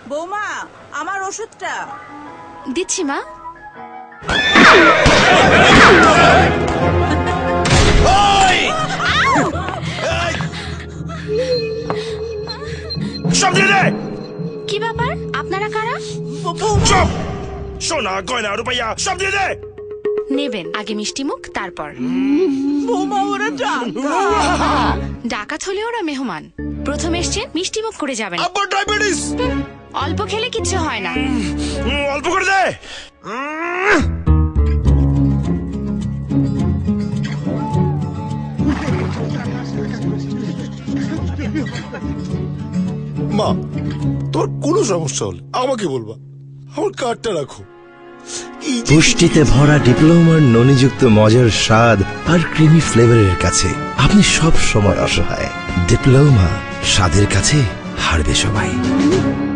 বৌমা, আমার ওষুধটা দিচ্ছি মা। কি ব্যাপার, আপনারা কারা? সোনা গয়না রূপাইয়া সব দিয়ে দে। নেবেন আগে মিষ্টি মুখ, তারপর। বৌমা, ওরা ডাকাত হলে ওরা মেহমান। প্রথম এসছেন, মিষ্টি মুখ করে যাবেন। আব্বার ডায়াবেটিস। অল্প খেলে কিচ্ছু হয় না। অল্প করে দে। মা, তোর কোনো সমস্যা হলে আমাকে বলবা, আমার কার্ডটা রাখো। পুষ্টিতে ভরা ডিপ্লোমার ননিযুক্ত মজার স্বাদ আর ক্রিমি ফ্লেভারের কাছে আপনি সব সময় অসহায়। ডিপ্লোমা, স্বাদের কাছে হারবে সবাই।